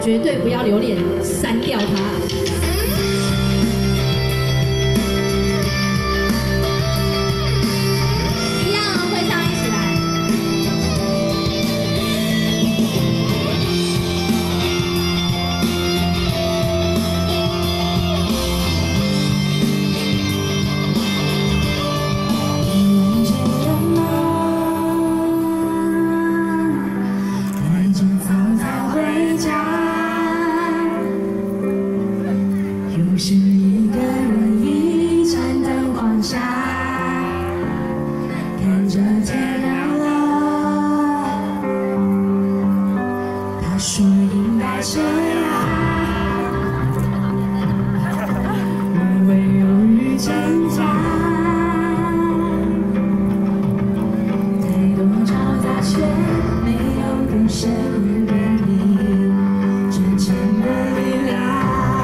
绝对不要留脸，删掉它。一样哦，会唱一起来。 又是一个人一盏灯晃下，看着天亮了。他说应该这样，我唯有遇见他。太多嘈杂却没有更深给你真正的力量。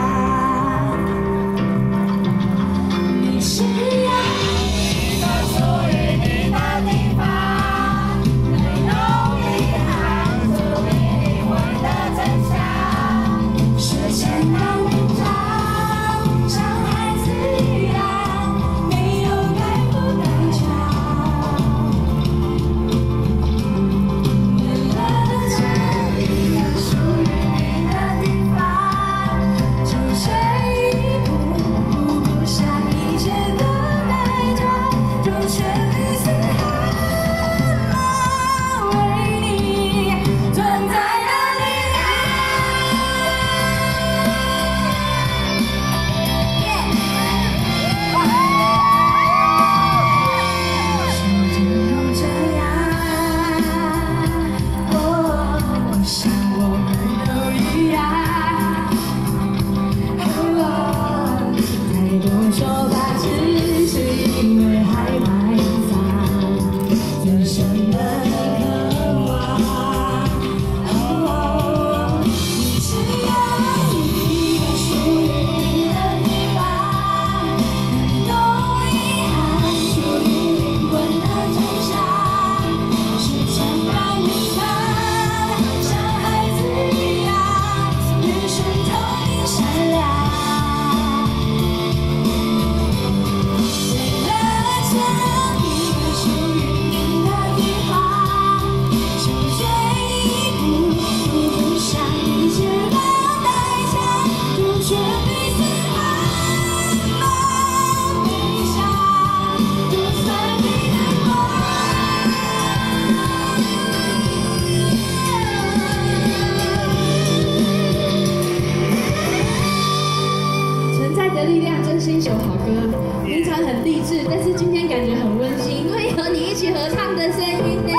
是一首好歌，平常很励志，但是今天感觉很温馨，因为和你一起合唱的声音呢。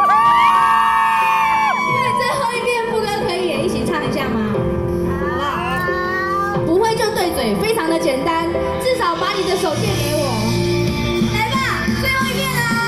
对，最后一遍副歌可以也一起唱一下吗？好不好？不会就对嘴，非常的简单，至少把你的手借给我。来吧，最后一遍啦。